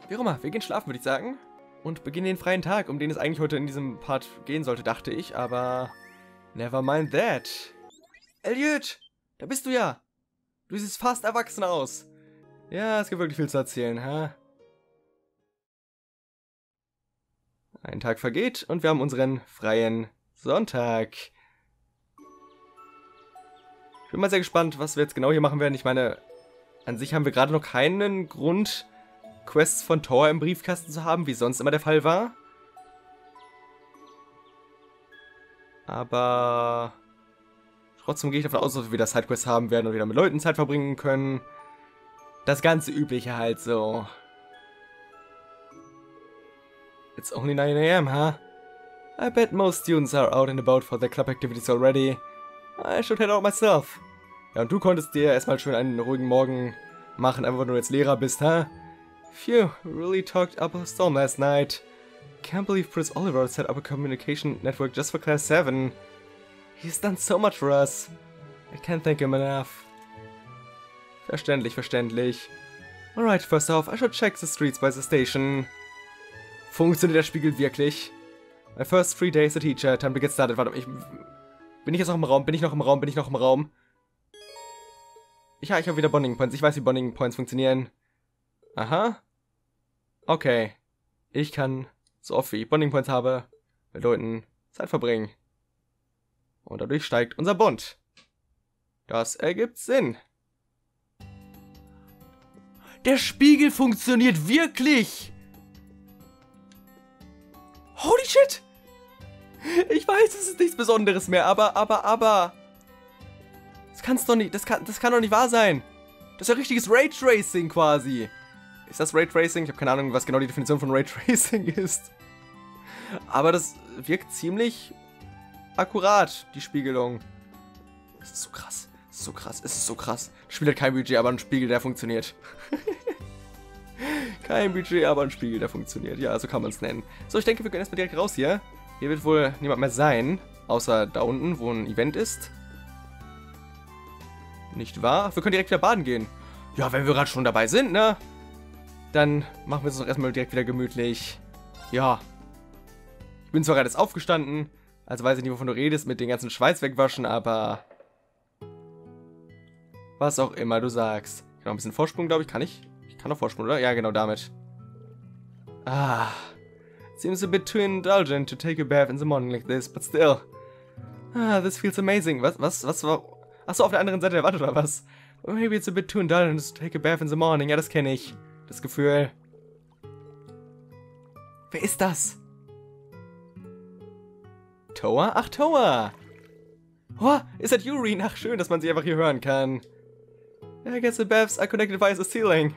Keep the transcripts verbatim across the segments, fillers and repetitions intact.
wie auch immer, wir gehen schlafen, würde ich sagen. Und beginnen den freien Tag, um den es eigentlich heute in diesem Part gehen sollte, dachte ich. Aber never mind that. Elliot, da bist du ja. Du siehst fast erwachsen aus. Ja, es gibt wirklich viel zu erzählen, ha? Ein Tag vergeht und wir haben unseren freien Sonntag. Ich bin mal sehr gespannt, was wir jetzt genau hier machen werden. Ich meine, an sich haben wir gerade noch keinen Grund, Quests von Thor im Briefkasten zu haben, wie sonst immer der Fall war. Aber trotzdem gehe ich davon aus, dass wir wieder Sidequests haben werden und wieder mit Leuten Zeit verbringen können. Das ganze Übliche halt so. It's only nine A M, huh? I bet most students are out and about for their club activities already. I should head out myself. Ja, und du konntest dir erstmal schön einen ruhigen Morgen machen, einfach weil du jetzt Lehrer bist, huh? Phew, really talked up a storm last night. Can't believe Prince Oliver set up a communication network just for class seven. He's done so much for us. I can't thank him enough. Verständlich, verständlich. Alright, first off, I should check the streets by the station. Funktioniert der Spiegel wirklich? My first three days a teacher, time to get started. Warte, ich... Bin ich jetzt noch im Raum? Bin ich noch im Raum? Bin ich noch im Raum? Ja, ich habe wieder Bonding Points. Ich weiß, wie Bonding Points funktionieren. Aha. Okay. Ich kann, so oft wie ich Bonding Points habe, mit Leuten Zeit verbringen. Und dadurch steigt unser Bond. Das ergibt Sinn. Der Spiegel funktioniert wirklich! Holy shit! Ich weiß, es ist nichts Besonderes mehr, aber, aber, aber... Das kann's doch nicht, das kann, das kann doch nicht wahr sein. Das ist ja richtiges Raytracing quasi. Ist das Raytracing? Ich habe keine Ahnung, was genau die Definition von Raytracing ist. Aber das wirkt ziemlich akkurat, die Spiegelung. Das ist so krass, das ist so krass, es ist so krass. Das Spiel hat kein Budget, aber ein Spiegel, der funktioniert. Kein Budget, aber ein Spiegel, der funktioniert. Ja, so kann man es nennen. So, ich denke, wir können erstmal direkt raus hier. Hier wird wohl niemand mehr sein, außer da unten, wo ein Event ist. Nicht wahr? Wir können direkt wieder baden gehen. Ja, wenn wir gerade schon dabei sind, ne? Dann machen wir es doch erstmal direkt wieder gemütlich. Ja. Ich bin zwar gerade jetzt aufgestanden, also weiß ich nicht, wovon du redest, mit den ganzen Schweiß wegwaschen, aber... Was auch immer du sagst. Ich kann noch ein bisschen Vorsprung, glaube ich. Kann ich? Ich kann noch Vorsprung, oder? Ja, genau, damit. Ah... Seems a bit too indulgent to take a bath in the morning like this, but still. Ah, this feels amazing. Was, was, was war... Achso, auf der anderen Seite der Wand oder was? Well, maybe it's a bit too indulgent to take a bath in the morning. Ja, das kenne ich. Das Gefühl. Wer ist das? Toa? Ach, Toa. Oh, ist das Yuri? Ach, schön, dass man sie einfach hier hören kann. I guess the baths are connected via the ceiling.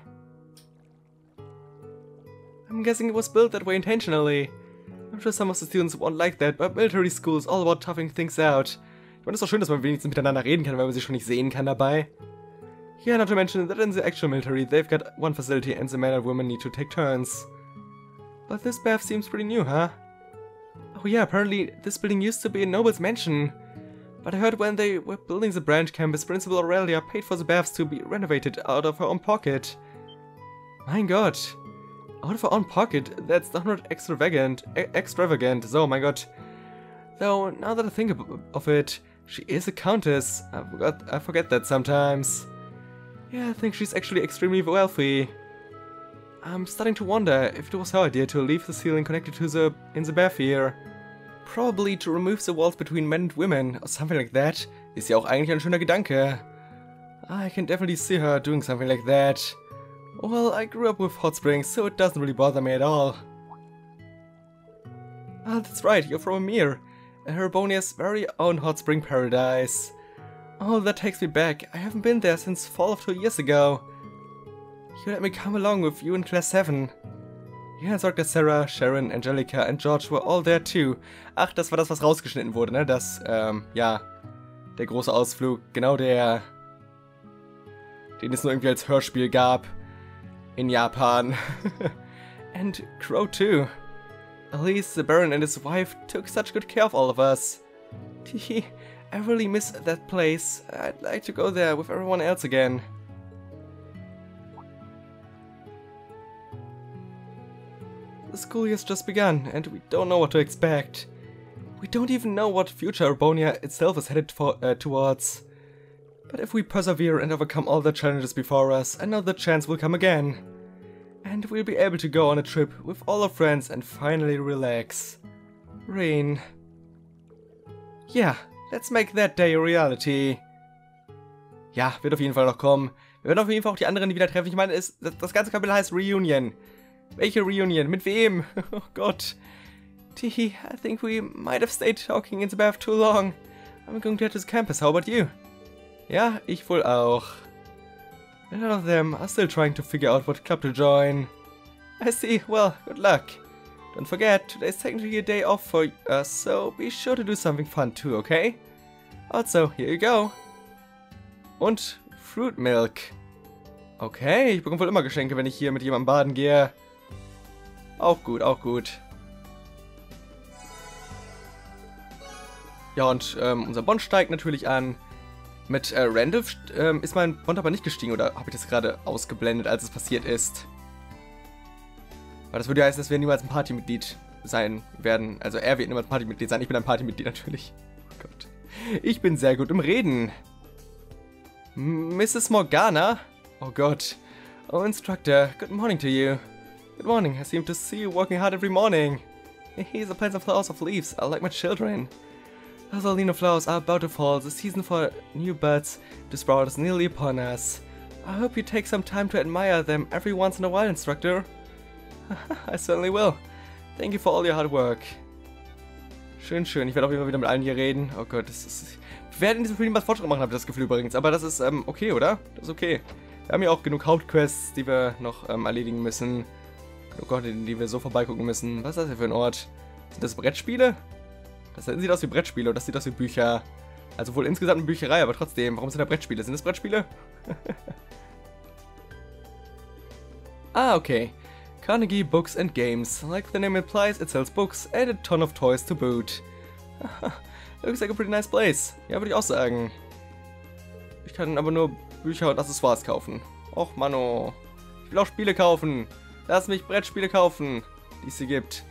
I'm guessing it was built that way intentionally. I'm sure some of the students won't like that, but military school is all about toughing things out. Ich meine, es ist doch schön, dass man wenigstens miteinander reden kann, weil man sie schon nicht sehen kann dabei. Yeah, not to mention that in the actual military, they've got one facility and the men and women need to take turns. But this bath seems pretty new, huh? Oh yeah, apparently this building used to be a noble's mansion. But I heard when they were building the branch campus, Principal Aurelia paid for the baths to be renovated out of her own pocket. Mein Gott. Out of her own pocket? That's not extravagant. E extravagant, so, my god. Though, now that I think of it, she is a countess. I forgot, I forget that sometimes. Yeah, I think she's actually extremely wealthy. I'm starting to wonder if it was her idea to leave the ceiling connected to the in the bath here. Probably to remove the walls between men and women, or something like that. Ist ja auch eigentlich ein schöner Gedanke. I can definitely see her doing something like that. Well, I grew up with hot springs, so it doesn't really bother me at all. Ah, that's right, you're from Amir, Herbonia's very own hot spring paradise. Oh, that takes me back. I haven't been there since fall of two years ago. You let me come along with you in class seven. Yeah, Doctor Sarah, Sharon, Angelica and George were all there too. Ach, das war das, was rausgeschnitten wurde, ne? Das, ähm, ja, der große Ausflug, genau der, den es nur irgendwie als Hörspiel gab. In Japan. And Crow too. At least the Baron and his wife took such good care of all of us. Teehee, I really miss that place. I'd like to go there with everyone else again. the school year's just begun, and we don't know what to expect. We don't even know what future Urbonia itself is headed for, uh, towards. But if we persevere and overcome all the challenges before us, another chance will come again. And we'll be able to go on a trip with all our friends and finally relax. Rain. Yeah, let's make that day a reality. Ja, wird auf jeden Fall noch kommen. Wir werden auf jeden Fall auch die anderen wieder treffen. Ich meine, es, das ganze Kapitel heißt Reunion. Welche Reunion? Mit wem? Oh Gott. Teehee, I think we might have stayed talking in the bath too long. I'm going to head to the campus. How about you? Ja, ich wohl auch. A lot of them are still trying to figure out what club to join. I see. Well, good luck. Don't forget, today's technically a day off for us, so be sure to do something fun too, okay? Also, here you go. Und Fruit Milk. Okay, ich bekomme wohl immer Geschenke, wenn ich hier mit jemandem baden gehe. Auch gut, auch gut. Ja, und ähm, unser Bond steigt natürlich an. Mit äh, Randolph ähm, ist mein Bond aber nicht gestiegen, oder habe ich das gerade ausgeblendet, als es passiert ist? Weil das würde ja heißen, dass wir niemals ein Partymitglied sein werden. Also er wird niemals ein Partymitglied sein, ich bin ein Partymitglied natürlich. Oh Gott. Ich bin sehr gut im Reden. Missus Morgana? Oh Gott. Oh, Instructor, good morning to you. Good morning, I seem to see you working hard every morning. Here's a plant of flowers of leaves, I like my children. Those Alino flowers are about to fall, the season for new buds to sprout is nearly upon us. I hope you take some time to admire them every once in a while, Instructor. I certainly will. Thank you for all your hard work. Schön, schön. Ich werde auch immer wieder mit allen hier reden. Oh Gott, das ist... Wir werden in diesem Film was Fortschritt machen, habe ich das Gefühl übrigens. Aber das ist ähm, okay, oder? Das ist okay. Wir haben ja auch genug Hauptquests, die wir noch ähm, erledigen müssen. Oh Gott, die, die wir so vorbeigucken müssen. Was ist das hier für ein Ort? Sind das Brettspiele? Das sieht aus wie Brettspiele und das sieht aus wie Bücher. Also wohl insgesamt eine Bücherei, aber trotzdem. Warum sind da Brettspiele? Sind das Brettspiele? Ah, okay. Carnegie Books and Games. Like the name implies, it sells books and a ton of toys to boot. Looks like a pretty nice place. Ja, würde ich auch sagen. Ich kann aber nur Bücher und Accessoires kaufen. Och, Mano. Ich will auch Spiele kaufen. Lass mich Brettspiele kaufen, die es hier gibt.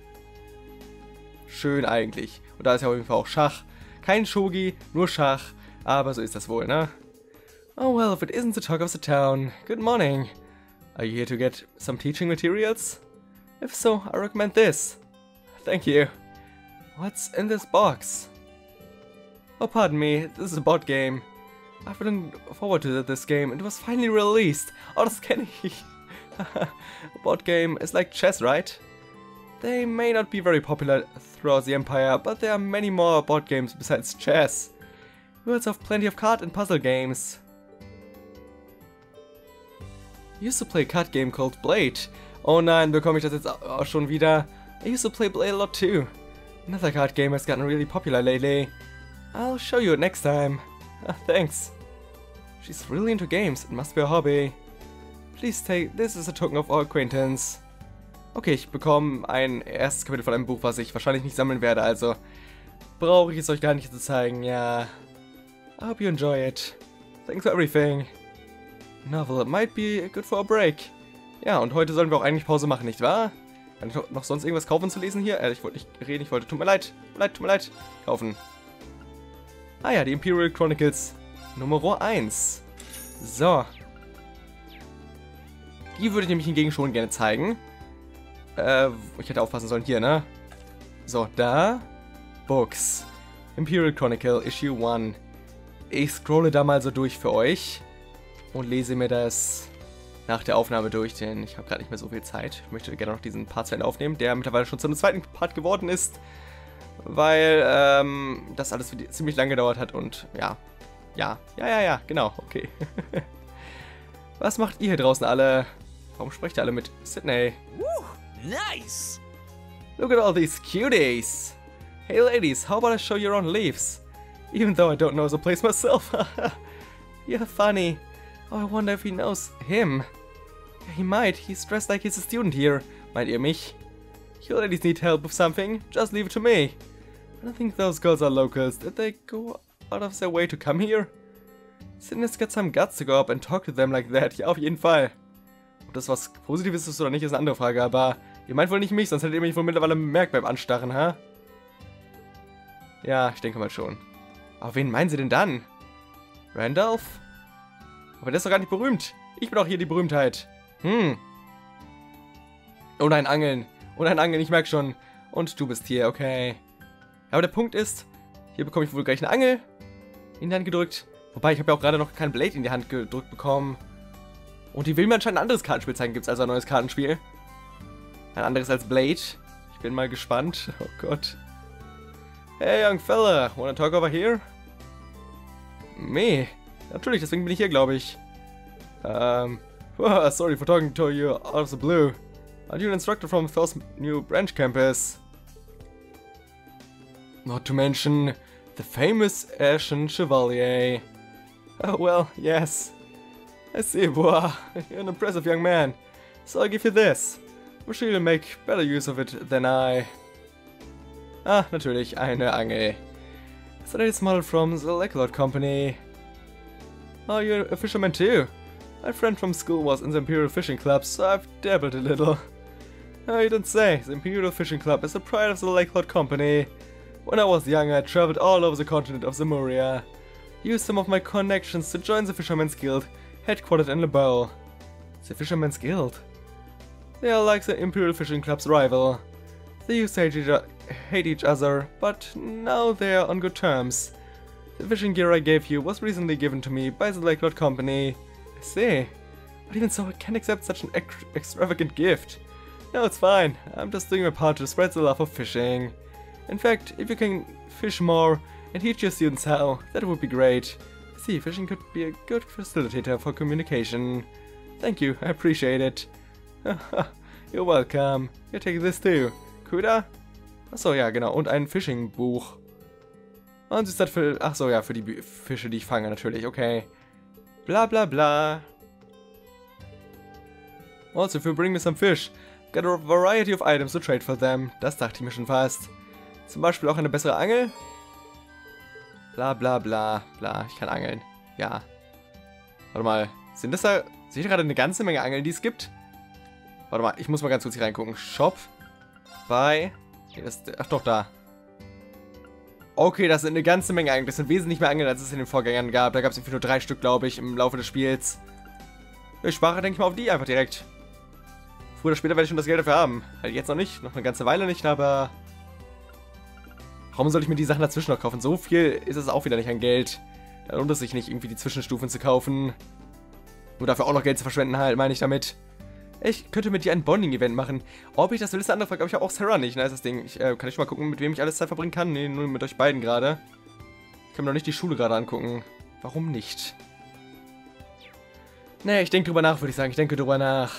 Schön eigentlich. Und da ist ja auf jeden Fall auch Schach. Kein Shogi, nur Schach. Aber so ist das wohl, ne? Oh well, if it isn't the talk of the town. Good morning. Are you here to get some teaching materials? If so, I recommend this. Thank you. What's in this box? Oh, pardon me, this is a board game. I've been looking forward to this game and it was finally released. Oh, das kenne ich. A board game is like chess, right? They may not be very popular throughout the Empire, but there are many more board games besides chess. We also have plenty of card and puzzle games. I used to play a card game called Blade. Oh nein, bekomme ich das jetzt auch schon wieder? I used to play Blade a lot too. Another card game has gotten really popular lately. I'll show you it next time. Ah, thanks. She's really into games, it must be a hobby. Please take this as a token of our acquaintance. Okay, ich bekomme ein erstes Kapitel von einem Buch, was ich wahrscheinlich nicht sammeln werde, also brauche ich es euch gar nicht zu zeigen, ja. I hope you enjoy it. Thanks for everything. Novel, it might be good for a break. Ja, und heute sollen wir auch eigentlich Pause machen, nicht wahr? Kann ich noch sonst irgendwas kaufen zu lesen hier? Äh, ich wollte nicht reden, ich wollte, tut mir leid, tut mir leid, tut mir leid, kaufen. Ah ja, die Imperial Chronicles Nummer eins. So. Die würde ich nämlich hingegen schon gerne zeigen. Äh, ich hätte aufpassen sollen, hier, ne? So, da. Books. Imperial Chronicle, Issue eins. Ich scrolle da mal so durch für euch. Und lese mir das nach der Aufnahme durch, denn ich habe gerade nicht mehr so viel Zeit. Ich möchte gerne noch diesen Part zu Ende aufnehmen, der mittlerweile schon zu einem zweiten Part geworden ist. Weil, ähm, das alles ziemlich lange gedauert hat und, ja. Ja, ja, ja, ja, genau, okay. Was macht ihr hier draußen alle? Warum sprecht ihr alle mit Sydney? Woo, nice! Look at all these cuties! Hey ladies, how about I show you around Leaves? Even though I don't know the place myself. You're funny. Oh, I wonder if he knows him. He might, he's dressed like he's a student here. Meint ihr mich? You ladies need help with something, just leave it to me. I don't think those girls are locals. Did they go out of their way to come here? Sydney's got some guts to go up and talk to them like that. Ja, auf jeden Fall. Ob das was Positives ist oder nicht, ist eine andere Frage, aber Ihr meint wohl nicht mich, sonst hättet ihr mich wohl mittlerweile bemerkt beim Anstarren, ha? Ja, ich denke mal schon. Aber wen meinen Sie denn dann? Randolph? Aber der ist doch gar nicht berühmt. Ich bin auch hier die Berühmtheit. Hm. Oh nein, Angeln. Oh nein, Angeln, ich merke schon. Und du bist hier, okay. Aber der Punkt ist, hier bekomme ich wohl gleich eine Angel in die Hand gedrückt. Wobei, ich habe ja auch gerade noch kein Blade in die Hand gedrückt bekommen. Und die will mir anscheinend ein anderes Kartenspiel zeigen. Gibt es also ein neues Kartenspiel? Ein anderes als Blade. Ich bin mal gespannt. Oh Gott. Hey, young fella. Wanna talk over here? Me? Natürlich, deswegen bin ich hier, glaube ich. Ähm... Oh, sorry for talking to you out of the blue. Are you an instructor from Thor's new branch campus? Not to mention the famous Ashen Chevalier. Oh, well, yes. I see, boy. You're an impressive young man. So I'll give you this. I'm sure you'll make better use of it than I. Ah, natürlich, eine Angel. It's the latest model from the Lakelord Company. Oh, you're a fisherman too? My friend from school was in the Imperial Fishing Club, so I've dabbled a little. Oh, you don't say. The Imperial Fishing Club is the pride of the Lakelord Company. When I was young, I traveled all over the continent of Zemuria. Used some of my connections to join the Fisherman's Guild, headquartered in LeBeau. The Fisherman's Guild? They are like the Imperial Fishing Club's rival. They used to hate each, hate each other, but now they are on good terms. The fishing gear I gave you was recently given to me by the Lakelord Company. I see. But even so, I can't accept such an ex extravagant gift. No, it's fine. I'm just doing my part to spread the love of fishing. In fact, if you can fish more and teach your students how, that would be great. See, fishing could be a good facilitator for communication. Thank you, I appreciate it. You're welcome. Here, take this too. Kuda? Achso, ja, genau. Und ein Fishing-Buch. Und ist das für... Achso, ja, für die Bü Fische, die ich fange, natürlich. Okay. Bla, bla, bla. Also, if you bring me some fish, get a variety of items to trade for them. Das dachte ich mir schon fast. Zum Beispiel auch eine bessere Angel. Bla, bla, bla, bla. Ich kann angeln. Ja. Warte mal. Sind das da... Sehe ich gerade eine ganze Menge Angeln, die es gibt? Warte mal, ich muss mal ganz kurz hier reingucken. Shop. Bei... Nee, das, ach doch, da. Okay, das sind eine ganze Menge Angeln. Das sind wesentlich mehr Angeln, als es in den Vorgängern gab. Da gab es irgendwie nur drei Stück, glaube ich, im Laufe des Spiels. Ich spare, denke ich mal, auf die einfach direkt. Früher oder später werde ich schon das Geld dafür haben. Halt jetzt noch nicht, noch eine ganze Weile nicht, aber... Warum soll ich mir die Sachen dazwischen noch kaufen? So viel ist es auch wieder nicht an Geld. Da lohnt es sich nicht, irgendwie die Zwischenstufen zu kaufen. Nur dafür auch noch Geld zu verschwenden halt, meine ich damit. Ich könnte mit dir ein Bonding-Event machen. Ob ich das will, ist eine andere Frage, aber ich habe auch Sarah nicht. Nice, das Ding. Ich, äh, kann ich mal gucken, mit wem ich alles Zeit verbringen kann? Nee, nur mit euch beiden gerade. Ich kann mir noch nicht die Schule gerade angucken. Warum nicht? Nee, ich denke drüber nach, würde ich sagen. Ich denke drüber nach.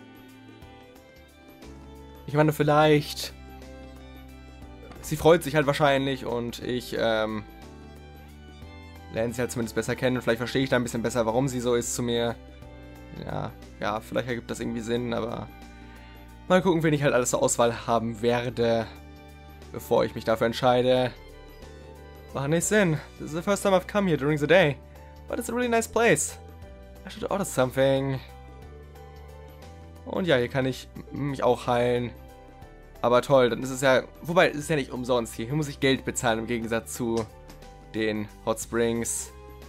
Ich meine, vielleicht... Sie freut sich halt wahrscheinlich und ich, ähm... lerne sie halt zumindest besser kennen. Vielleicht verstehe ich da ein bisschen besser, warum sie so ist zu mir. Ja, ja, vielleicht ergibt das irgendwie Sinn, aber... Mal gucken, wen ich halt alles zur Auswahl haben werde, bevor ich mich dafür entscheide. Macht nicht Sinn. This is the first time I've come here during the day. But it's a really nice place. I should order something. Und ja, hier kann ich mich auch heilen. Aber toll, dann ist es ja... Wobei, es ist ja nicht umsonst hier. Hier muss ich Geld bezahlen im Gegensatz zu den Hot Springs.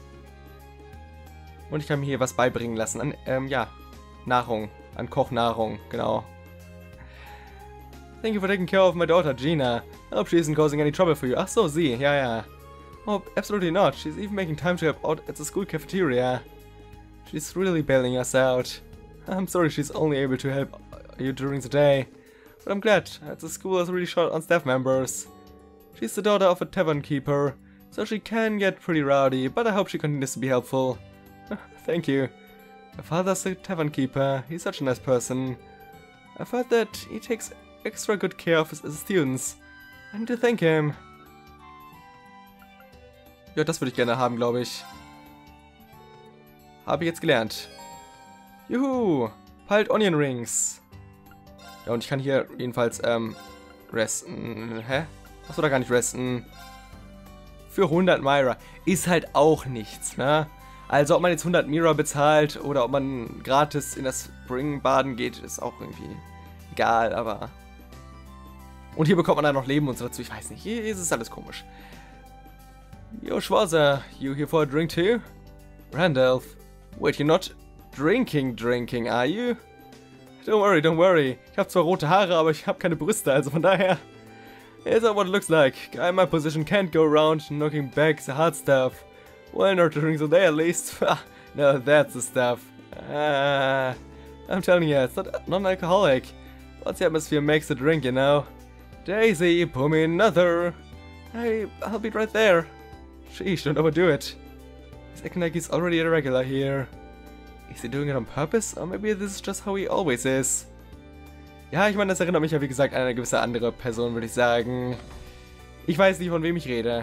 Und ich kann mir hier was beibringen lassen an, ähm, ja, Nahrung. An Kochnahrung, genau. Thank you for taking care of my daughter, Gina. I hope she isn't causing any trouble for you. Ach so, sie, ja, ja. Oh, absolutely not. She's even making time to help out at the school cafeteria. She's really bailing us out. I'm sorry she's only able to help you during the day. But I'm glad, as the school is really short on staff members. She's the daughter of a tavern keeper, so she can get pretty rowdy, but I hope she continues to be helpful. Thank you. My father's a tavern keeper. He's such a nice person. I've heard that he takes extra good care of his, his students. I need to thank him. Ja, das würde ich gerne haben, glaube ich. Habe ich jetzt gelernt. Juhu! Palt Onion Rings. Ja, und ich kann hier jedenfalls, ähm, resten. Hä? Achso, da gar nicht resten. Für hundert Myra. Ist halt auch nichts, ne? Also, ob man jetzt hundert Myra bezahlt oder ob man gratis in das Spring baden geht, ist auch irgendwie egal, aber... Und hier bekommt man dann noch Leben und so dazu, ich weiß nicht, hier ist es alles komisch. Yo, Schwarzer, you here for a drink too? Randolph, wait, you're not drinking, drinking, are you? Don't worry, don't worry. Ich habe zwar rote Haare, aber ich habe keine Brüste, also von daher... It's not what it looks like. Guy in my position can't go around knocking back the hard stuff. Well, not during the day at least. No, that's the stuff. Ah, I'm telling you, it's not non-alcoholic. What's the atmosphere makes the drink, you know? Daisy, pour me another. Hey, I'll be right there. Sheesh, don't overdo it. He's acting like he's already a regular here. Is he doing it on purpose? Or maybe this is just how he always is. Ja, ich meine, das erinnert mich ja wie gesagt an eine gewisse andere Person, würde ich sagen. Ich weiß nicht, von wem ich rede.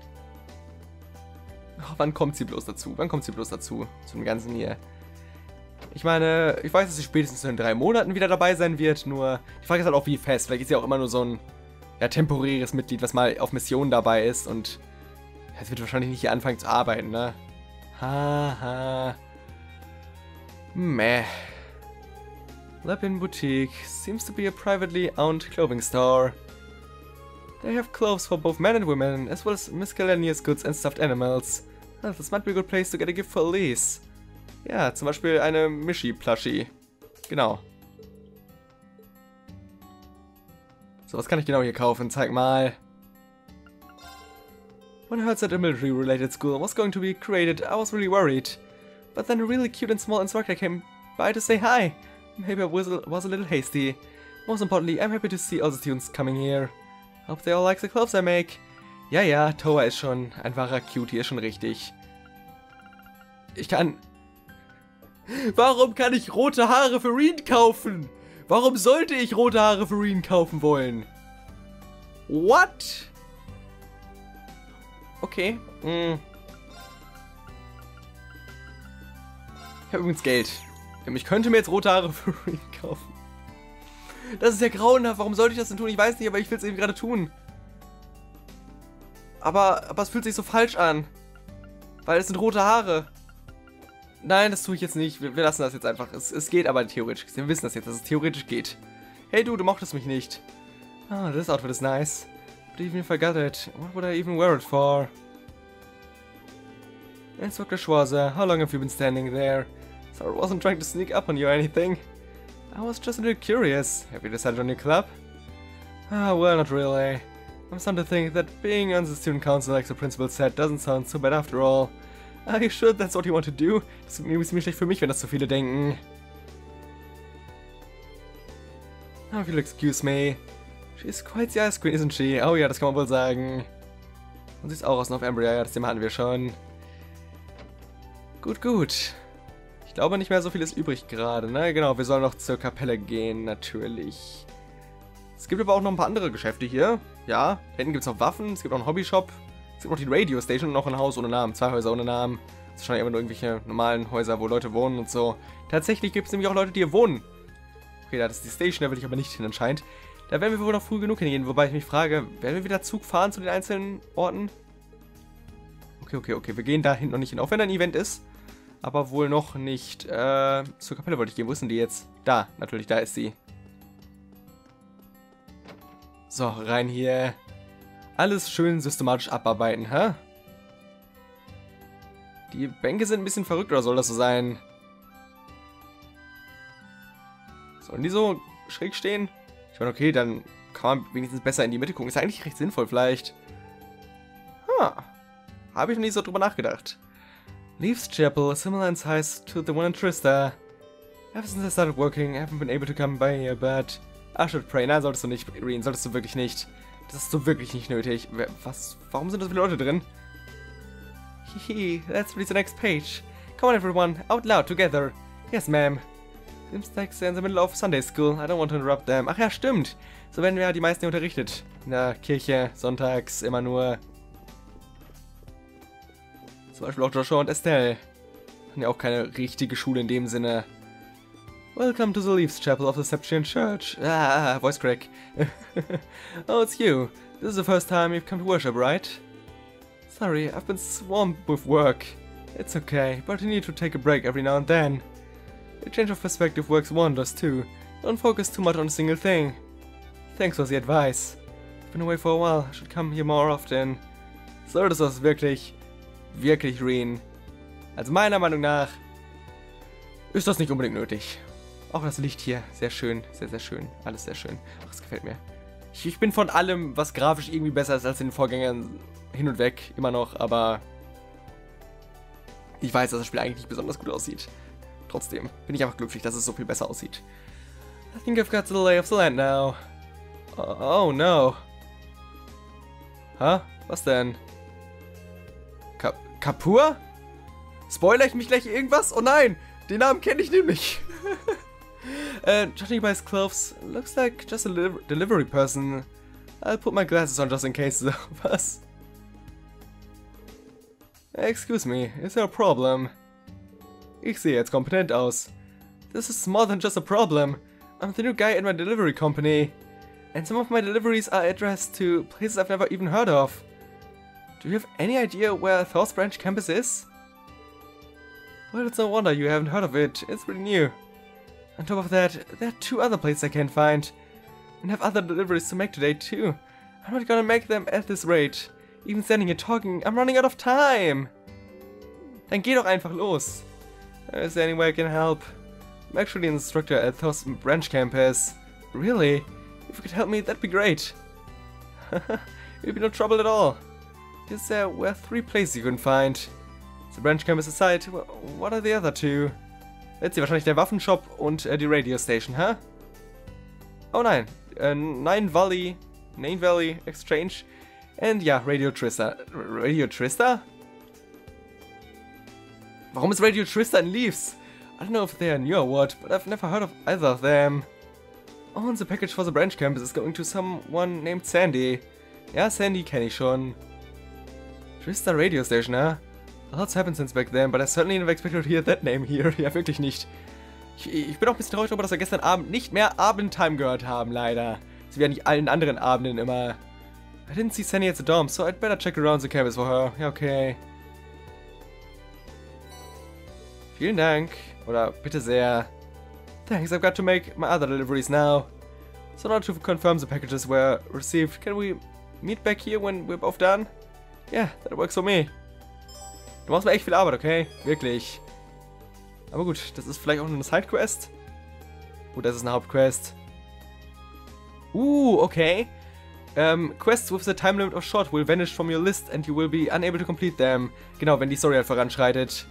Oh, wann kommt sie bloß dazu? Wann kommt sie bloß dazu? Zu dem Ganzen hier. Ich meine, ich weiß, dass sie spätestens in drei Monaten wieder dabei sein wird, nur die Frage ist halt auch, wie fest. Vielleicht ist sie auch immer nur so ein ja, temporäres Mitglied, was mal auf Mission dabei ist und es wird wahrscheinlich nicht hier anfangen zu arbeiten, ne? Haha. Meh. Lapin Boutique seems to be a privately owned clothing store. They have clothes for both men and women, as well as miscellaneous goods and stuffed animals. Well, this might be a good place to get a gift for Elise. Ja, zum Beispiel eine Mishi-Plushie. Genau. So, was kann ich genau hier kaufen? Zeig mal. When I heard that a military-related school was going to be created, I was really worried. But then a really cute and small instructor came by to say hi. Maybe I was a, was a little hasty. Most importantly, I'm happy to see all the students coming here. Hope they all like the clothes I make. Ja, ja, Toa ist schon ein wahrer Cutie, ist schon richtig. Ich kann... Warum kann ich rote Haare für Reen kaufen? Warum sollte ich rote Haare für Reen kaufen wollen? What? Okay. Mm. Ich habe übrigens Geld. Ich könnte mir jetzt rote Haare für Reen kaufen. Das ist ja grauenhaft. Warum sollte ich das denn tun? Ich weiß nicht, aber ich will es eben gerade tun. Aber, aber es fühlt sich so falsch an. Weil es sind rote Haare. Nein, das tue ich jetzt nicht. Wir, wir lassen das jetzt einfach. Es, es geht aber theoretisch. Wir wissen das jetzt, dass es theoretisch geht. Hey du, du mochtest mich nicht. Ah, oh, this outfit is nice. But even if I got it, what would I even wear it for? Inspector Schwarzer, how long have you been standing there? Sorry, I wasn't trying to sneak up on you or anything. I was just a little curious. Have you decided on your club? Ah, well, not really. I'm starting to think that being on the student council, like the principal said, doesn't sound so bad after all. Are you sure that's what you want to do? Das ist irgendwie ziemlich schlecht für mich, wenn das so viele denken. Oh, if you'll excuse me. She's quite the ice queen, isn't she? Oh ja, das kann man wohl sagen. Und sie ist auch aus Northumbria, ja, das Thema hatten wir schon. Gut, gut. Ich glaube, nicht mehr so viel ist übrig gerade, ne? Genau, wir sollen noch zur Kapelle gehen, natürlich. Es gibt aber auch noch ein paar andere Geschäfte hier. Ja, hinten gibt es noch Waffen, es gibt auch einen Hobbyshop. Es gibt noch die Radio Station und noch ein Haus ohne Namen, zwei Häuser ohne Namen. Das ist wahrscheinlich immer nur irgendwelche normalen Häuser, wo Leute wohnen und so. Tatsächlich gibt es nämlich auch Leute, die hier wohnen. Okay, da ist die Station, da will ich aber nicht hin anscheinend. Da werden wir wohl noch früh genug hingehen, wobei ich mich frage, werden wir wieder Zug fahren zu den einzelnen Orten? Okay, okay, okay, wir gehen da hinten noch nicht hin, auch wenn da ein Event ist. Aber wohl noch nicht, äh, zur Kapelle wollte ich gehen. Wo ist denn die jetzt? Da, natürlich, da ist sie. So, rein hier. Alles schön systematisch abarbeiten, hä? Die Bänke sind ein bisschen verrückt, oder soll das so sein? Sollen die so schräg stehen? Ich meine, okay, dann kann man wenigstens besser in die Mitte gucken. Ist eigentlich recht sinnvoll, vielleicht. Ha. Habe ich noch nie so drüber nachgedacht. Leaves Chapel, similar in size to the one in Trista. Ever since I started working, I haven't been able to come by here, but I should pray. Nein, solltest du nicht, Reen, solltest du wirklich nicht. Das ist so wirklich nicht nötig. Was? Warum sind da so viele Leute drin? Hihi, let's read the next page. Come on everyone, out loud, together. Yes, ma'am. Seems like they're in the middle of Sunday school. I don't want to interrupt them. Ach ja, stimmt. So werden wir ja die meisten hier unterrichtet. In der Kirche, sonntags, immer nur. Zum Beispiel auch Joshua und Estelle. Haben ja auch keine richtige Schule in dem Sinne. Welcome to the Leaves Chapel of the Septian Church. Ah, voice crack. Oh, it's you. This is the first time you've come to worship, right? Sorry, I've been swamped with work. It's okay, but you need to take a break every now and then. A change of perspective works wonders too. Don't focus too much on a single thing. Thanks for the advice. I've been away for a while. I should come here more often. Solltest du das wirklich, wirklich Reen? Also meiner Meinung nach ist das nicht unbedingt nötig. Auch das Licht hier, sehr schön, sehr, sehr schön. Alles sehr schön. Ach, das gefällt mir. Ich, ich bin von allem, was grafisch irgendwie besser ist als in den Vorgängern, hin und weg, immer noch, aber ich weiß, dass das Spiel eigentlich nicht besonders gut aussieht. Trotzdem bin ich einfach glücklich, dass es so viel besser aussieht. I think I've got the lay of the land now. Oh, oh no. Hä? Was denn? Ka Kapur? Spoiler ich mich gleich irgendwas? Oh nein! Den Namen kenne ich nämlich. uh, judging by his clothes, looks like just a li delivery person. I'll put my glasses on just in case. Was? Excuse me, is there a problem? Ich sehe jetzt kompetent aus. This is more than just a problem. I'm the new guy in my delivery company. And some of my deliveries are addressed to places I've never even heard of. Do you have any idea where Thor's Branch campus is? Well, it's no wonder you haven't heard of it. It's pretty new. On top of that, there are two other places I can't find. And have other deliveries to make today too. I'm not gonna make them at this rate. Even standing here talking, I'm running out of time. Dann geh doch einfach los. Is there any way I can help? I'm actually an instructor at Thor's Branch campus. Really? If you could help me, that'd be great. You'll be no trouble at all. Because there were three places you couldn't find. The Branch campus aside, what are the other two? Let's see, wahrscheinlich der Waffenshop und äh, die Radio Station, hä? Huh? Oh nein, äh, Nine Valley, Nine Valley Exchange and ja, Radio Trista. Radio Trista? Warum ist Radio Trista in Leaves? I don't know if they are new or what, but I've never heard of either of them. Oh, and the package for the Branch campus is going to someone named Sandy. Ja, Sandy kenne ich schon. Trista Radio Station, huh? A lot's happened since back then, but I certainly never expected to hear that name here. Ja, wirklich nicht. Ich, ich bin auch ein bisschen traurig darüber, dass wir gestern Abend nicht mehr Abendtime gehört haben, leider. So wie an allen anderen Abenden immer. I didn't see Sandy at the dorm, so I'd better check around the campus for her. Ja, okay. Vielen Dank. Oder bitte sehr. Thanks, I've got to make my other deliveries now. So in order to confirm the packages were received, can we meet back here when we're both done? Yeah, that works for me. Du machst mir echt viel Arbeit, okay? Wirklich. Aber gut, das ist vielleicht auch nur eine Sidequest. Gut, das ist eine Hauptquest. Uh, okay. Um, quests with the time limit of short will vanish from your list and you will be unable to complete them. Genau, wenn die Story halt voranschreitet.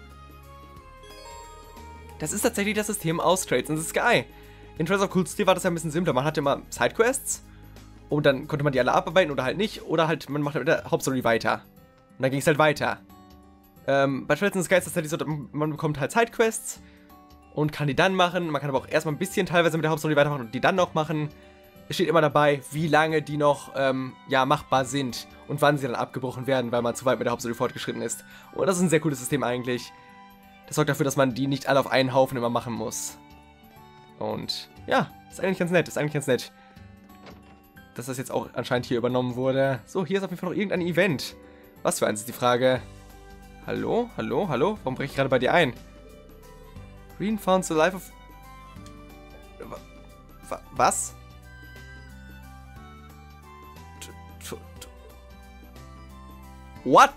Das ist tatsächlich das System aus Trades in the Sky. In Trails of Cold Steel war das ja ein bisschen simpler. Man hatte immer Sidequests und dann konnte man die alle abarbeiten oder halt nicht. Oder halt, man macht mit der Hauptstory weiter. Und dann ging es halt weiter. Ähm, bei Trails in the Sky ist das tatsächlich so, man bekommt halt Sidequests und kann die dann machen. Man kann aber auch erstmal ein bisschen teilweise mit der Hauptstory weitermachen und die dann noch machen. Es steht immer dabei, wie lange die noch ähm, ja, machbar sind und wann sie dann abgebrochen werden, weil man zu weit mit der Hauptstory fortgeschritten ist. Und das ist ein sehr cooles System eigentlich. Das sorgt dafür, dass man die nicht alle auf einen Haufen immer machen muss. Und ja, ist eigentlich ganz nett, ist eigentlich ganz nett. Dass das jetzt auch anscheinend hier übernommen wurde. So, hier ist auf jeden Fall noch irgendein Event. Was für eins ist die Frage? Hallo? Hallo? Hallo? Warum breche ich gerade bei dir ein? Green found the life of... Was? What?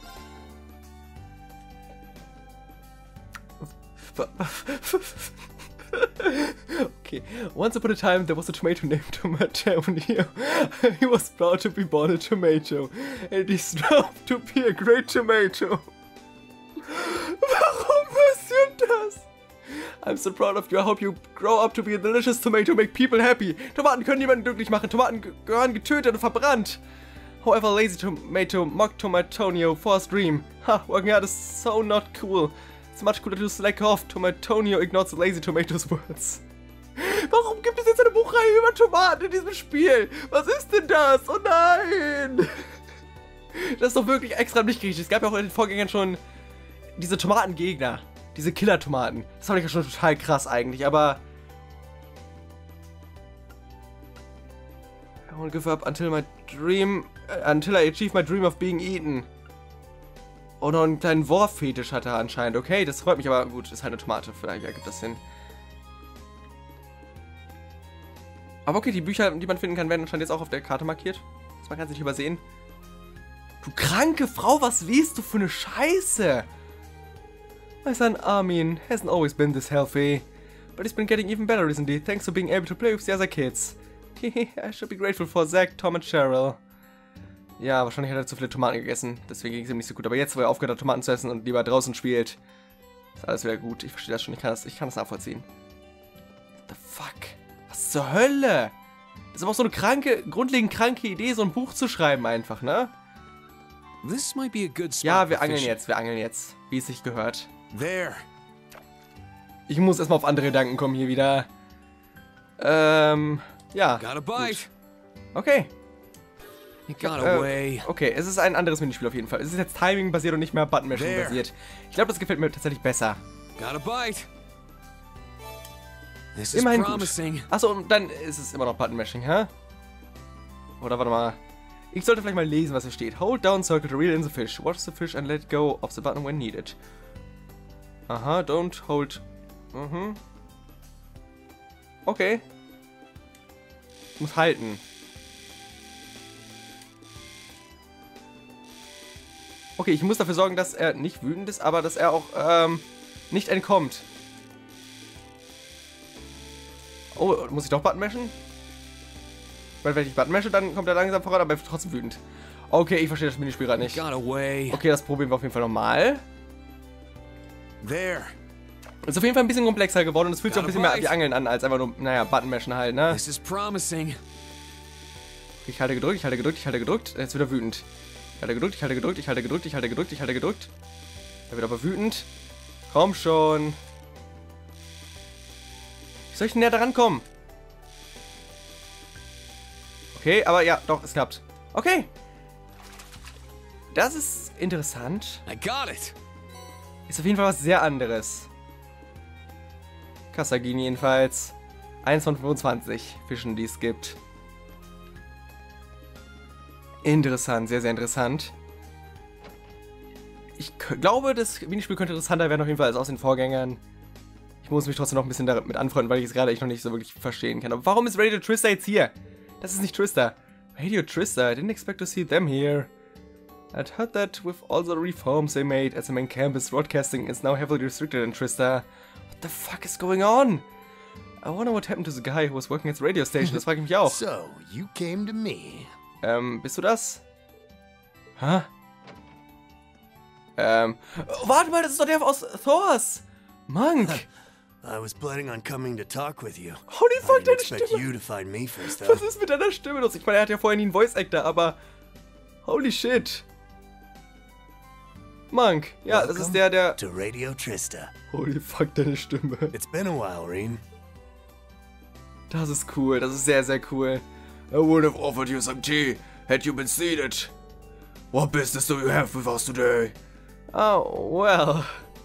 Okay, once upon a time there was a tomato named Tomatonio. He was proud to be born a tomato, and he strove to be a great tomato. Warum passiert das? I'm so proud of you. I hope you grow up to be a delicious tomato, make people happy. Tomaten können niemanden glücklich machen. Tomaten gehören getötet und verbrannt. However, lazy tomato mocked Tomatonio for his dream. Ha, working hard is so not cool. It's much cooler to slack off. Tomatonio ignored the lazy tomato's words. Warum gibt es jetzt eine Buchreihe über Tomaten in diesem Spiel? Was ist denn das? Oh nein! Das ist doch wirklich extra nicht richtig. Es gab ja auch in den Vorgängern schon diese Tomatengegner. Diese Killer-Tomaten. Das fand ich ja schon total krass eigentlich, aber... I won't give up until my dream... Uh, until I achieve my dream of being eaten. Oh, noch einen kleinen Wurffetisch hat er anscheinend. Okay, das freut mich, aber gut, ist halt eine Tomate. Vielleicht ergibt das Sinn. Aber okay, die Bücher, die man finden kann, werden anscheinend jetzt auch auf der Karte markiert. Das man kann sich nicht übersehen. Du kranke Frau, was liest du für eine Scheiße? My son Armin hasn't always been this healthy, but he's been getting even better recently, thanks to being able to play with the other kids. I should be grateful for Zach, Tom and Cheryl. Ja, wahrscheinlich hat er zu viele Tomaten gegessen, deswegen ging es ihm nicht so gut. Aber jetzt, wo er aufgehört hat, Tomaten zu essen und lieber draußen spielt, ist alles wieder gut. Ich verstehe das schon, ich kann das, ich kann das nachvollziehen. What the fuck? Was zur Hölle? Das ist aber auch so eine kranke, grundlegend kranke Idee, so ein Buch zu schreiben einfach, ne? This might be a good spot Ja, wir for angeln fishing. jetzt, wir angeln jetzt, wie es sich gehört. There. Ich muss erstmal auf andere Gedanken kommen hier wieder. Ähm, ja. Got a bite. Gut. Okay. It got Äh, away. okay, es ist ein anderes Minispiel auf jeden Fall. Es ist jetzt Timing-basiert und nicht mehr Button-Mashing-basiert. Ich glaube, das gefällt mir tatsächlich besser. Got a bite. This is Immerhin promising. gut. Achso, und dann ist es immer noch Button-Mashing, hä? Oder warte mal. Ich sollte vielleicht mal lesen, was hier steht. Hold down circle to reel in the fish. Watch the fish and let go of the button when needed. Aha, don't hold. Mhm. Okay. Ich muss halten. Okay, ich muss dafür sorgen, dass er nicht wütend ist, aber dass er auch ähm, nicht entkommt. Oh, muss ich doch Button mashen? Weil wenn ich Button mashe, dann kommt er langsam voran, aber er wird trotzdem wütend. Okay, ich verstehe das Minispiel gerade nicht. Got away. Okay, das probieren wir auf jeden Fall nochmal. There. Ist auf jeden Fall ein bisschen komplexer geworden und es fühlt sich auch ein bisschen mehr wie Angeln an, als einfach nur, naja, Button mashen halt, ne? This is promising. Ich halte gedrückt, ich halte gedrückt, ich halte gedrückt. Er ist wieder wütend. Ich halte gedrückt, ich halte gedrückt, ich halte gedrückt, ich halte gedrückt, ich halte gedrückt. Er wird aber wütend. Komm schon. Wie soll ich denn näher daran kommen? Okay, aber ja, doch, es klappt. Okay. Das ist interessant. I got it. Ist auf jeden Fall was sehr anderes. Kasagin jedenfalls. eins von fünfundzwanzig Fischen, die es gibt. Interessant, sehr, sehr interessant. Ich glaube, das Minispiel könnte interessanter werden auf jeden Fall als aus den Vorgängern. Ich muss mich trotzdem noch ein bisschen damit anfreunden, weil ich es gerade echt noch nicht so wirklich verstehen kann. Aber warum ist Radio Trista jetzt hier? Das ist nicht Trista. Radio Trista, I didn't expect to see them here. I'd heard that with all the reforms they made at the main campus, broadcasting is now heavily restricted in Trista. What the fuck is going on? I wonder what happened to the guy who was working at the radio station. Das frage ich mich auch. So, you came to me. Ähm, bist du das? Hä? Ähm, oh, warte mal, das ist doch der aus Thors. Monk. I was planning on coming to talk with you. Holy I fuck, didn't deine expect Stimme. you to find me first, though. Was ist mit deiner Stimme los? Ich meine, er hat ja vorher nie einen Voice Actor, aber holy shit. Monk. Ja, das ist der, der... To Radio Trista. Holy fuck, deine Stimme. It's been a while, Reen. Das ist cool, das ist sehr, sehr cool. I would have offered you some tea had you been seated. What business do you have with us today? Oh, well.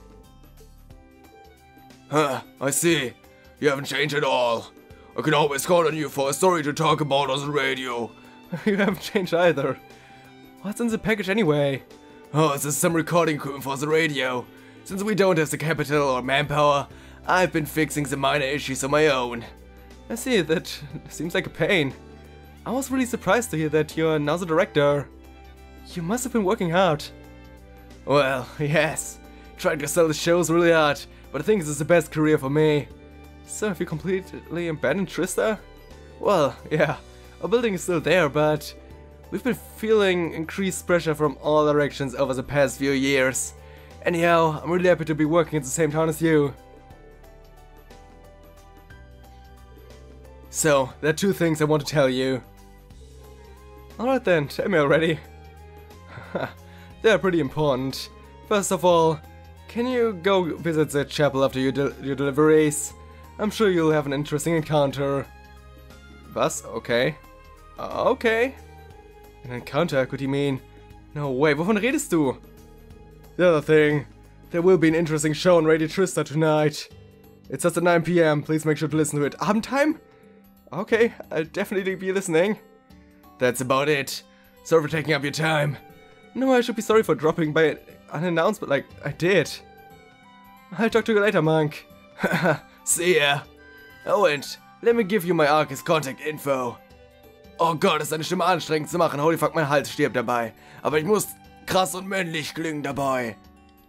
Huh, I see. You haven't changed at all. I can always count on you for a story to talk about on the radio. You haven't changed either. What's in the package anyway? Oh, this is some recording equipment for the radio. Since we don't have the capital or manpower, I've been fixing the minor issues on my own. I see, that seems like a pain. I was really surprised to hear that you're now the director. You must have been working hard. Well, yes. Trying to sell the shows really hard, but I think this is the best career for me. So have you completely abandoned Trista? Well, yeah. Our building is still there, but we've been feeling increased pressure from all directions over the past few years. Anyhow, I'm really happy to be working at the same town as you. So, there are two things I want to tell you. Alright then, tell me already. They're pretty important. First of all, can you go visit the chapel after your, del your deliveries? I'm sure you'll have an interesting encounter. Was? Okay. Uh, okay. An encounter, could you mean? No way, wovon redest du? The other thing, there will be an interesting show on Radio Trista tonight. It's just at nine p m, please make sure to listen to it. Abendtime? Okay, I'll definitely be listening. That's about it. Sorry for taking up your time. No, I should be sorry for dropping by unannounced, but like, I did. I'll talk to you later, Monk. See ya. Oh, and Let me give you my Arcus contact info. Oh Gott, ist deine Stimme anstrengend zu machen. Holy fuck, mein Hals stirbt dabei. Aber ich muss krass und männlich klingen dabei.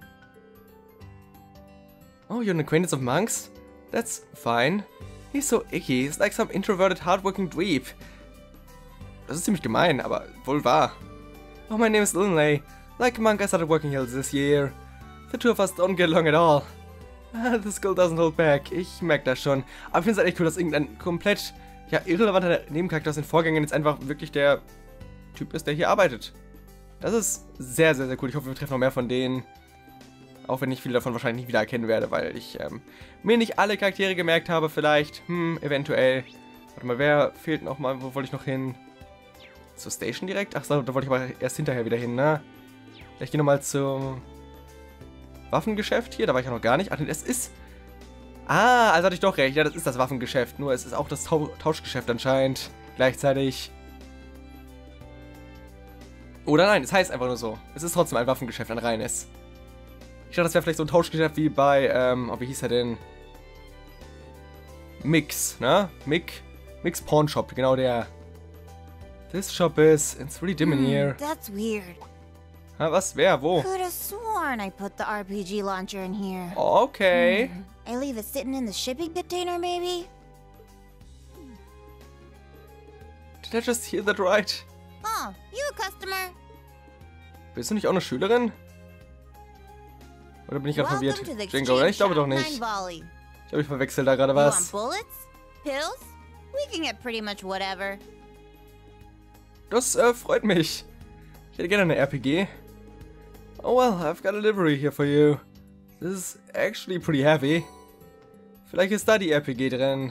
Oh, you're an acquaintance of Monks? That's fine. He's so icky. He's like some introverted, hardworking dweeb. Das ist ziemlich gemein, aber wohl wahr. Oh, my name is Linley. Like a monk, I started working here this year. The two of us don't get along at all. Ah, the school doesn't hold back. Ich merke das schon. Aber ich finde es halt echt cool, dass irgendein komplett, ja, irrelevanter Nebencharakter aus den Vorgängern jetzt einfach wirklich der Typ ist, der hier arbeitet. Das ist sehr, sehr, sehr cool. Ich hoffe, wir treffen noch mehr von denen. Auch wenn ich viele davon wahrscheinlich nicht wiedererkennen werde, weil ich ähm, mir nicht alle Charaktere gemerkt habe. Vielleicht, hm, eventuell. Warte mal, wer fehlt noch mal? Wo wollte ich noch hin? Zur Station direkt? Ach so, da wollte ich aber erst hinterher wieder hin, ne? Ich gehe nochmal zum Waffengeschäft hier. Da war ich ja noch gar nicht. Ach, es ist... Ah, also hatte ich doch recht. Ja, das ist das Waffengeschäft. Nur es ist auch das Tau Tauschgeschäft anscheinend. Gleichzeitig. Oder nein, es heißt einfach nur so. Es ist trotzdem ein Waffengeschäft, ein reines. Ich dachte, das wäre vielleicht so ein Tauschgeschäft wie bei, ähm, oh, wie hieß er denn? Mix, ne? Mick, Mix Pawn Shop, genau der. This shop is, it's really dim in here. That's weird. Ha, was? Wer? Wo? Could have sworn I put the R P G launcher in here. Okay. I leave it sitting in the shipping container, maybe? Did I just hear that right? Oh, you a customer? Bist du nicht auch eine Schülerin? Oder bin ich gerade verwirrt? Welcome to the Jingo, oder? Ich glaube exchange doch shop, nicht. Nine Volley. Ich glaube, ich verwechsel da gerade You want was. bullets? Pills? We can get pretty much whatever. Das äh, freut mich. Ich hätte gerne eine R P G. Oh well, I've got a livery here for you. This is actually pretty heavy. Vielleicht ist da die R P G drin.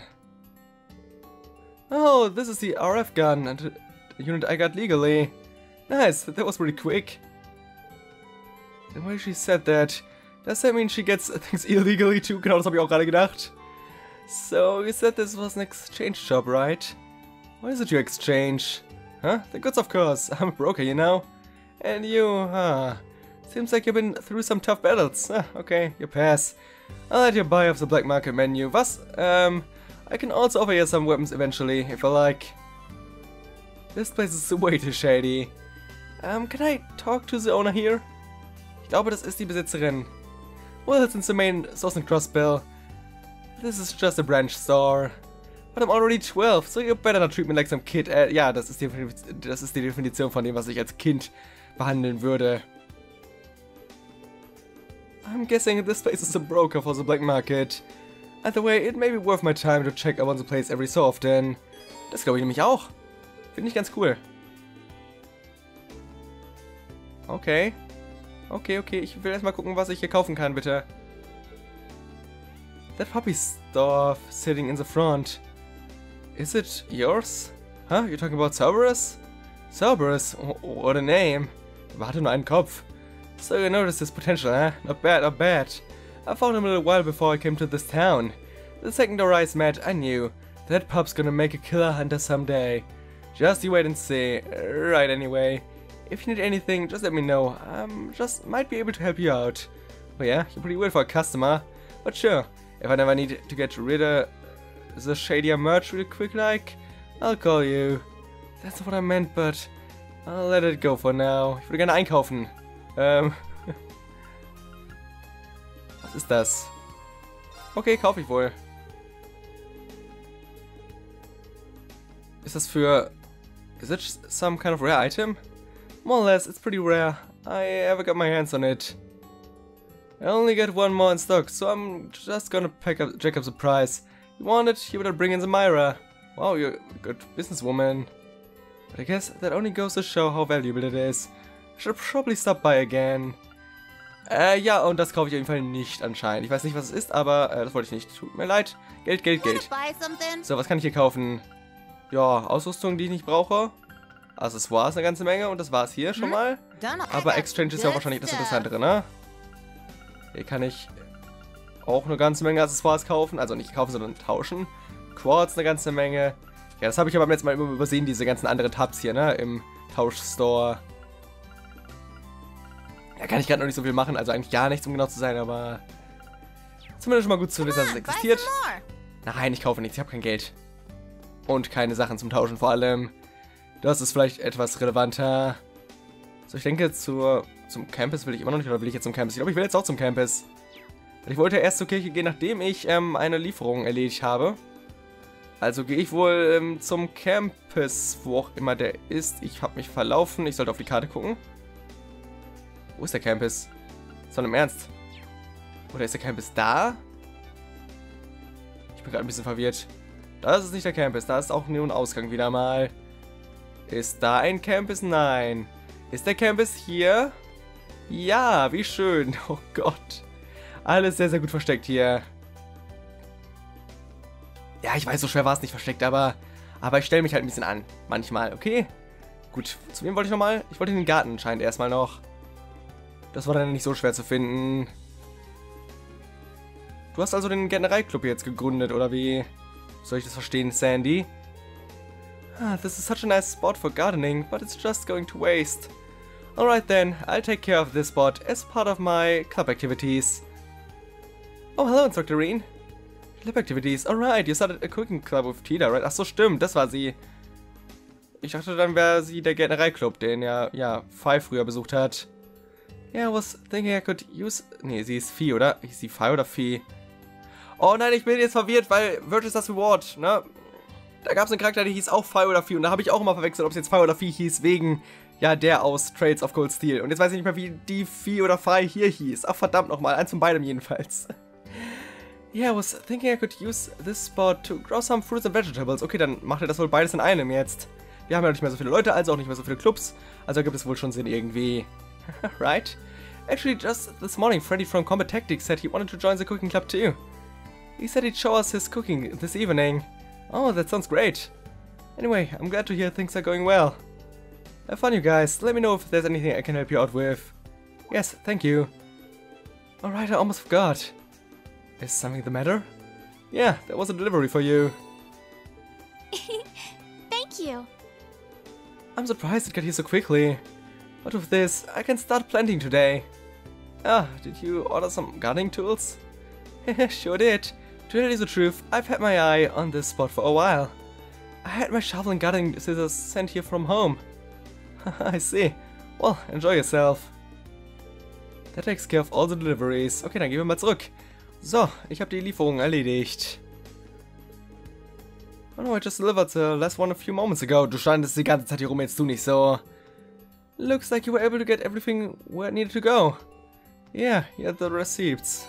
Oh, this is the R F gun and the unit I got legally. Nice, that was pretty quick. The way she said that, does that mean she gets things illegally too? Genau, das habe ich auch gerade gedacht. So, you said this was an exchange shop, right? What is it you exchange? Huh? The goods, of course. I'm a broker, you know. And you, huh? Seems like you've been through some tough battles. Ah, okay, you pass. I'll let you buy off the black market menu. Was? Um, I can also offer you some weapons eventually, if you like. This place is way too shady. Um, can I talk to the owner here? Ich glaube, das ist die Besitzerin. Well, since the main Sauce and Cross Bill, this is just a branch store. But I'm already twelve, so you better not treat me like some kid. Äh, ja, das ist, die, das ist die Definition von dem, was ich als Kind behandeln würde. I'm guessing this place is a broker for the black market. Either way, it may be worth my time to check around the place every so often. Das glaube ich nämlich auch. Finde ich ganz cool. Okay. Okay, okay, ich will erstmal gucken, was ich hier kaufen kann, bitte. That puppy stuff sitting in the front. Is it yours? Huh? You're talking about Cerberus? Cerberus? What a name. Aber hatte nur einen Kopf. So you noticed his potential, huh? Not bad, not bad. I found him a little while before I came to this town. The second our eyes met, I knew that pup's gonna make a killer hunter someday. Just you wait and see. Right, anyway. If you need anything, just let me know. Um, just might be able to help you out. Oh yeah, you're pretty weird for a customer. But sure, if I never need to get rid of the shadier merch real quick like, I'll call you. That's not what I meant, but I'll let it go for now. Ich würde gerne einkaufen. Ähm. Was ist das? Okay, kaufe ich wohl. Ist das für... Is it some kind of rare item? More or less, it's pretty rare. I ever got my hands on it. I only get one more in stock, so I'm just gonna pick up, jack up the price. You want it? You better bring in the Myra. Wow, you're a good businesswoman. But I guess that only goes to show how valuable it is. I should probably stop by again. Äh, ja, und das kaufe ich auf jeden Fall nicht anscheinend. Ich weiß nicht, was es ist, aber äh, das wollte ich nicht. Tut mir leid. Geld, Geld, Geld. So, was kann ich hier kaufen? Ja, Ausrüstung, die ich nicht brauche. Accessoires eine ganze Menge und das war's hier schon mal. Aber Exchange ist ja wahrscheinlich das Interessantere, ne? Hier kann ich auch eine ganze Menge Accessoires kaufen. Also nicht kaufen, sondern tauschen. Quartz eine ganze Menge. Ja, das habe ich aber beim letzten Mal immer übersehen, diese ganzen anderen Tabs hier, ne? Im Tauschstore. Da kann ich gerade noch nicht so viel machen, also eigentlich gar nichts, um genau zu sein, aber zumindest schon mal gut zu wissen, dass es existiert. Nein, ich kaufe nichts, ich habe kein Geld. Und keine Sachen zum Tauschen vor allem. Das ist vielleicht etwas relevanter. So, ich denke, zur, zum Campus will ich immer noch nicht, oder will ich jetzt zum Campus? Ich glaube, ich will jetzt auch zum Campus. Ich wollte erst zur Kirche gehen, nachdem ich ähm, eine Lieferung erledigt habe. Also gehe ich wohl ähm, zum Campus, wo auch immer der ist. Ich habe mich verlaufen. Ich sollte auf die Karte gucken. Wo ist der Campus? Sondern im Ernst. Oder ist der Campus da? Ich bin gerade ein bisschen verwirrt. Das ist nicht der Campus. Da ist auch nur ein Ausgang wieder mal. Ist da ein Campus? Nein. Ist der Campus hier? Ja, wie schön. Oh Gott. Alles sehr, sehr gut versteckt hier. Ja, ich weiß, so schwer war es nicht versteckt, aber, aber ich stelle mich halt ein bisschen an. Manchmal, okay? Gut, zu wem wollte ich nochmal? Ich wollte in den Garten anscheinend erstmal noch. Das war dann nicht so schwer zu finden. Du hast also den Gärtnereiclub jetzt gegründet, oder wie? Soll ich das verstehen, Sandy? Ah, this is such a nice spot for gardening, but it's just going to waste. Alright then, I'll take care of this spot as part of my club activities. Oh, hello, Instructor Reen. Club activities, alright, you started a cooking club with Tita, right? Ach so, stimmt, das war sie. Ich dachte, dann wäre sie der Gärtnereiclub, den ja, ja, Fi früher besucht hat. Yeah, I was thinking I could use... Nee, sie ist Fi, oder? Ist sie Fi oder Fi? Oh nein, ich bin jetzt verwirrt, weil Virtuous das Reward, ne? Da gab es einen Charakter, der hieß auch Fi oder Fi und da habe ich auch immer verwechselt, ob es jetzt Fi oder Fi hieß, wegen, ja, der aus Trails of Cold Steel. Und jetzt weiß ich nicht mehr, wie die Fi oder Fi hier hieß. Ach, verdammt nochmal, eins von beidem jedenfalls. Yeah, I was thinking I could use this spot to grow some fruits and vegetables. Okay, dann macht er das wohl beides in einem jetzt. Wir haben ja nicht mehr so viele Leute, also auch nicht mehr so viele Clubs. Also gibt es wohl schon Sinn irgendwie. Right? Actually, just this morning, Freddy from Combat Tactics said he wanted to join the cooking club too. He said he'd show us his cooking this evening. Oh, that sounds great. Anyway, I'm glad to hear things are going well. Have fun, you guys. Let me know if there's anything I can help you out with. Yes, thank you. Alright, I almost forgot. Is something the matter? Yeah, there was a delivery for you. Thank you. I'm surprised it got here so quickly. But with this, I can start planting today. Ah, did you order some gardening tools? Sure did. To tell you the truth, I've had my eye on this spot for a while. I had my shovel and gardening scissors sent here from home. I see. Well, enjoy yourself. That takes care of all the deliveries. Okay, dann gehen wir mal zurück. So, ich habe die Lieferung erledigt. Oh no, I just delivered the last one a few moments ago. Du standest die ganze Zeit hier rum, jetzt du nicht so. Looks like you were able to get everything where it needed to go. Yeah, you had the receipts.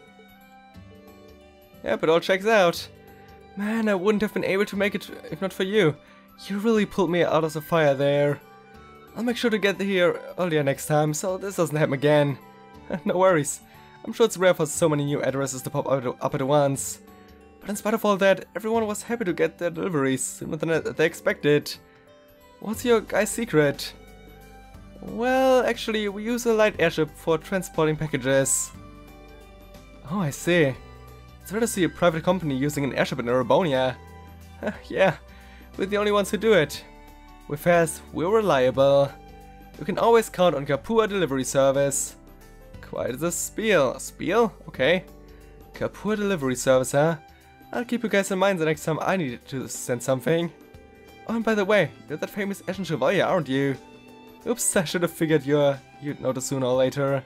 Yep, it all checks out. Man, I wouldn't have been able to make it if not for you. You really pulled me out of the fire there. I'll make sure to get here earlier next time, so this doesn't happen again. No worries. I'm sure it's rare for so many new addresses to pop up at once. But in spite of all that, everyone was happy to get their deliveries sooner than they expected. What's your guy's secret? Well, actually, we use a light airship for transporting packages. Oh, I see. It's rare to see a private company using an airship in Erebonia. Yeah, we're the only ones who do it. We're fast, we're reliable. You can always count on Kapua delivery service. Quite the spiel. Spiel? Okay. Kapua delivery service, huh? I'll keep you guys in mind the next time I need to send something. Oh, and by the way, you're that famous Ashen Chevalier, aren't you? Oops, I should have figured you're, you'd notice sooner or later.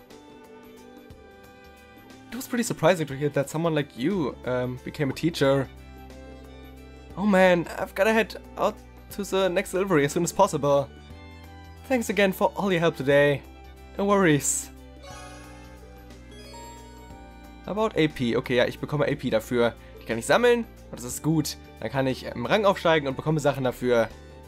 It was pretty surprising to hear that someone like you um, became a teacher. Oh man, I've gotta head out to the next delivery as soon as possible. Thanks again for all your help today. No worries. About A P. Okay, ja, ich bekomme A P dafür. Die kann ich sammeln und das ist gut. Dann kann ich im Rang aufsteigen und bekomme Sachen dafür.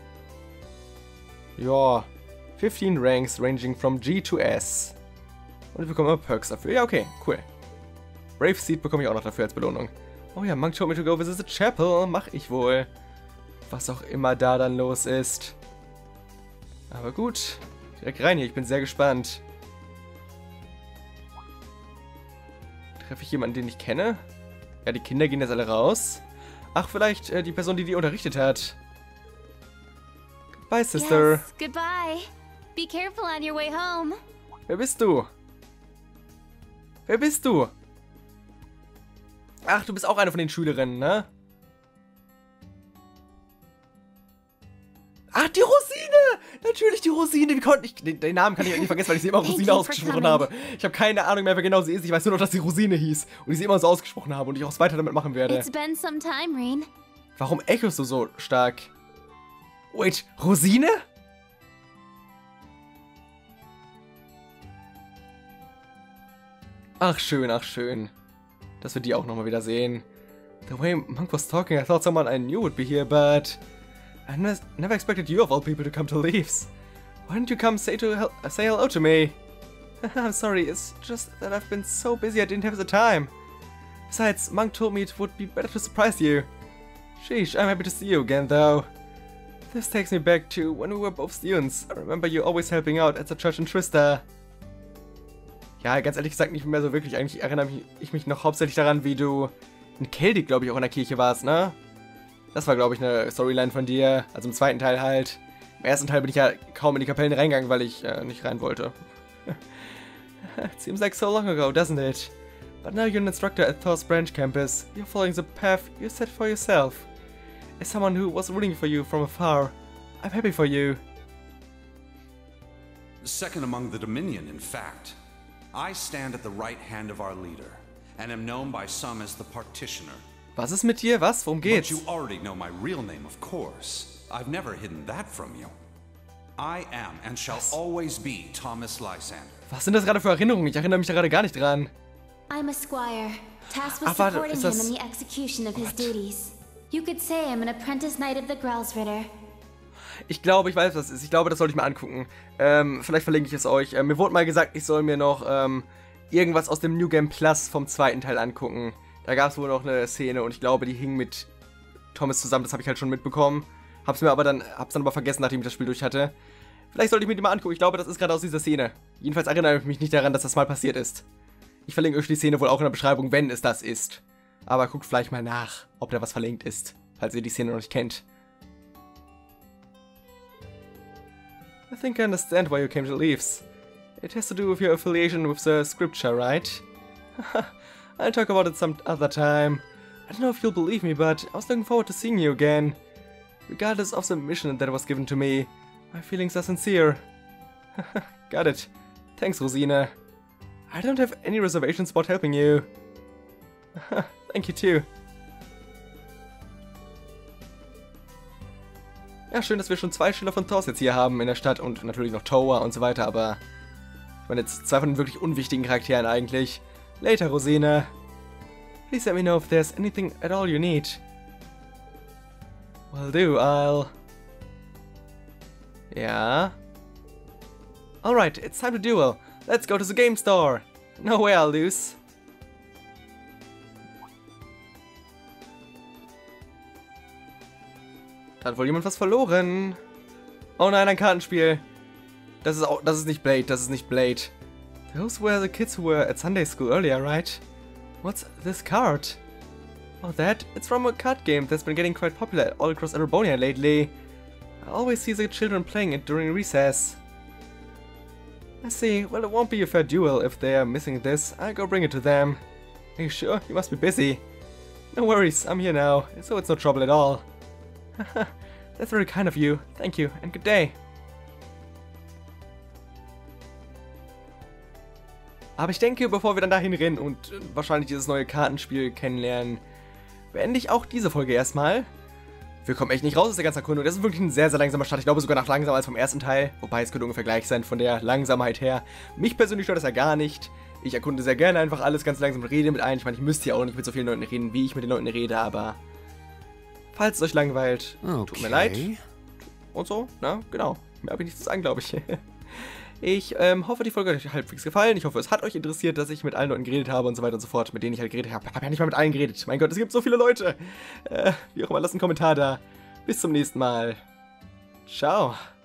Ja, fifteen ranks ranging from G to S. Und ich bekomme Perks dafür. Ja, okay, cool. Brave Seed bekomme ich auch noch dafür als Belohnung. Oh ja, Monk told me to go visit the chapel. Mach ich wohl. Was auch immer da dann los ist. Aber gut. Direkt rein hier, ich bin sehr gespannt. Treffe ich jemanden, den ich kenne? Ja, die Kinder gehen jetzt alle raus. Ach, vielleicht äh, die Person, die die unterrichtet hat. Goodbye, Sister. Yes, goodbye. Be careful on your way home. Wer bist du? Wer bist du? Ach, du bist auch eine von den Schülerinnen, ne? Ach, die Rosine! Natürlich die Rosine. Wie konnte ich... Den, den Namen kann ich nicht vergessen, weil ich sie immer Rosine ausgesprochen habe. Ich habe keine Ahnung mehr, wer genau sie ist. Ich weiß nur noch, dass sie Rosine hieß. Und ich sie immer so ausgesprochen habe und ich auch weiter damit machen werde. It's been some time, Rean. Warum echost du so stark? Wait, Rosine? Ach schön, ach schön. Dass wir die auch nochmal wieder sehen. The way Monk was talking, I thought someone I knew would be here, but... I ne never expected you of all people to come to Leaves. Why didn't you come say to hel say hello to me? I'm sorry, it's just that I've been so busy I didn't have the time. Besides, Monk told me it would be better to surprise you. Sheesh, I'm happy to see you again, though. This takes me back to when we were both students. I remember you always helping out at the church in Trista. Ja, ganz ehrlich gesagt nicht mehr so wirklich. Eigentlich erinnere mich, ich mich noch hauptsächlich daran, wie du in Keldig, glaube ich, auch in der Kirche warst, ne? Das war, glaube ich, eine Storyline von dir. Also im zweiten Teil halt. Im ersten Teil bin ich ja kaum in die Kapellen reingegangen, weil ich äh, nicht rein wollte. It seems like so long ago, doesn't it? But now you're an instructor at Thor's Branch campus. You're following the path you set for yourself. As someone who was rooting for you from afar, I'm happy for you. Second among the Dominion, in fact. I stand at the right hand of our leader, and am known by some as the Partitioner. Was ist mit dir? Was? Worum But geht's? you already know my real name, of course. I've never hidden that from you. I am and shall always be Thomas Lysander. Was sind das gerade für Erinnerungen? Ich erinnere mich da gerade gar nicht dran. I'm a squire, tasked with Ach, warte, supporting ist him das- in the execution of his duties. You could say I'm an apprentice knight of the Growlsritter. Ich glaube, ich weiß, was es ist. Ich glaube, das sollte ich mal angucken. Ähm, vielleicht verlinke ich es euch. Ähm, mir wurde mal gesagt, ich soll mir noch ähm, irgendwas aus dem New Game Plus vom zweiten Teil angucken. Da gab es wohl noch eine Szene und ich glaube, die hing mit Thomas zusammen. Das habe ich halt schon mitbekommen. Hab's mir aber dann, hab's dann aber vergessen, nachdem ich das Spiel durch hatte. Vielleicht sollte ich mir die mal angucken. Ich glaube, das ist gerade aus dieser Szene. Jedenfalls erinnere ich mich nicht daran, dass das mal passiert ist. Ich verlinke euch die Szene wohl auch in der Beschreibung, wenn es das ist. Aber guckt vielleicht mal nach, ob da was verlinkt ist, falls ihr die Szene noch nicht kennt. I think I understand why you came to Leaves. It has to do with your affiliation with the scripture, right? I'll talk about it some other time. I don't know if you'll believe me, but I was looking forward to seeing you again. Regardless of the mission that was given to me, my feelings are sincere. Got it. Thanks, Rosine. I don't have any reservations about helping you. Thank you too. Ja, schön, dass wir schon zwei Schüler von Thors jetzt hier haben in der Stadt und natürlich noch Towa und so weiter, aber ich meine jetzt zwei von den wirklich unwichtigen Charakteren eigentlich. Later, Rosine. Please let me know if there's anything at all you need. Will do, I'll... Ja. Alright, it's time to duel. Let's go to the game store. No way I'll lose. Da hat wohl jemand was verloren. Oh nein, ein Kartenspiel. Das ist auch, das ist nicht Blade, das ist nicht Blade. Those were the kids who were at Sunday school earlier, right? What's this card? Oh, that? It's from a card game that's been getting quite popular all across Erebonia lately. I always see the children playing it during recess. I see. Well, it won't be a fair duel if they are missing this. I'll go bring it to them. Are you sure? You must be busy. No worries, I'm here now, so it's no trouble at all. That's very kind of you. Thank you, and good day. Aber ich denke, bevor wir dann dahin rennen und äh, wahrscheinlich dieses neue Kartenspiel kennenlernen, beende ich auch diese Folge erstmal. Wir kommen echt nicht raus aus der ganzen Erkundung. Das ist wirklich ein sehr, sehr langsamer Start. Ich glaube sogar noch langsamer als vom ersten Teil. Wobei es könnte ungefähr gleich sein von der Langsamkeit her. Mich persönlich stört das ja gar nicht. Ich erkunde sehr gerne einfach alles ganz langsam und rede mit ein. Ich meine, ich müsste ja auch nicht mit so vielen Leuten reden, wie ich mit den Leuten rede, aber... Falls es euch langweilt, tut mir leid. Und so, na, genau. Mehr habe ich nichts zu sagen, glaube ich. Ich ähm, hoffe, die Folge hat euch halbwegs gefallen. Ich hoffe, es hat euch interessiert, dass ich mit allen Leuten geredet habe und so weiter und so fort, mit denen ich halt geredet habe. Ich habe ja nicht mal mit allen geredet. Mein Gott, es gibt so viele Leute. Äh, wie auch immer, lasst einen Kommentar da. Bis zum nächsten Mal. Ciao.